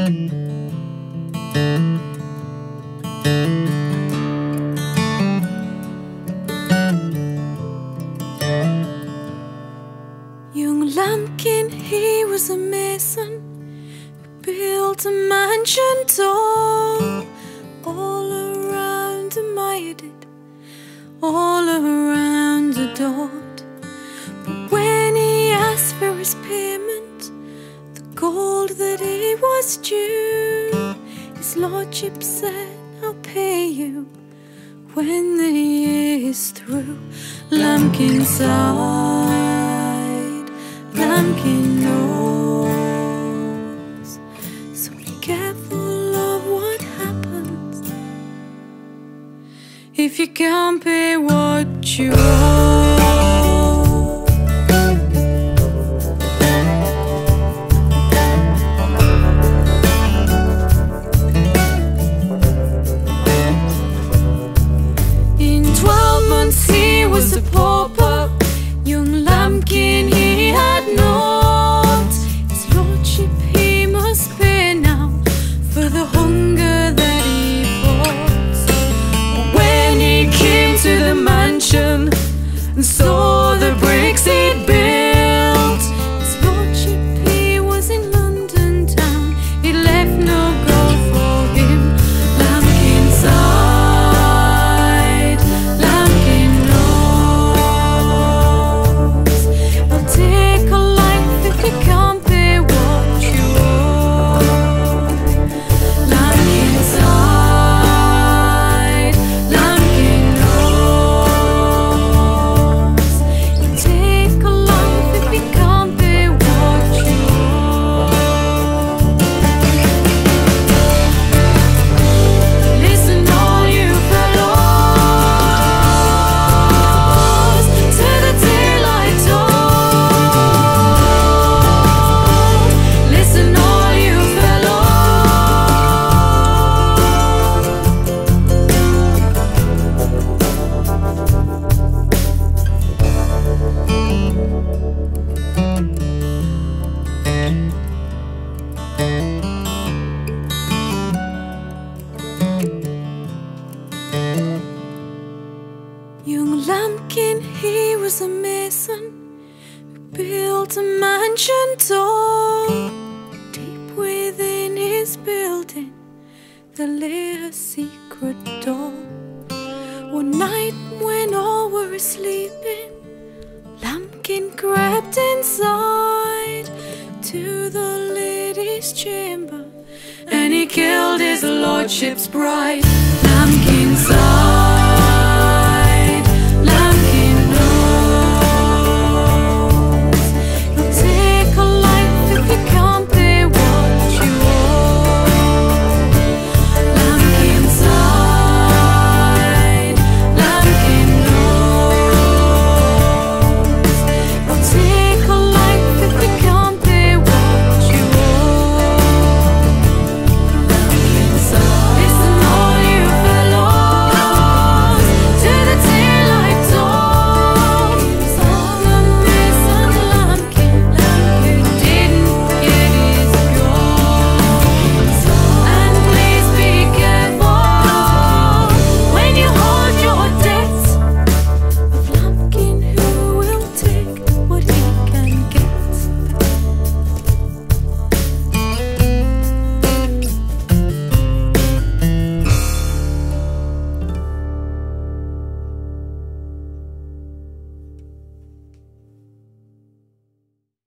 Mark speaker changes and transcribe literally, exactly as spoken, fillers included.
Speaker 1: Young Lambkin, he was a mason who built a mansion tall. All around him I did, all around adored. But when he asked for his payment, the gold that he was due, his lordship said, I'll pay you when the year's through. Lambkin sighed, Lambkin knows, so be careful of what happens if you can't pay what you owe. In twelve months he was a pauper. Young Lambkin, he had naught. His lordship he must pay now for the hunger that he fought. When he came to the mansion and saw the bricks he'd built, his lordship he was in London town. He left no gold for him. Lambkin sighed, Lambkin knows, I'll take a life if you can't pay what you owe. Lambkin sighed, Lambkin knows, you'll take a life if you can't pay what you owe. Listen all you fellows to the daylight toll. Listen all you Young Lambkin, he was a mason who built a mansion tall. Deep within his building there lay a secret door. One night when all were sleeping, Lambkin crept inside to the lady's chamber and he killed his lordship's bride. Lambkin sighed.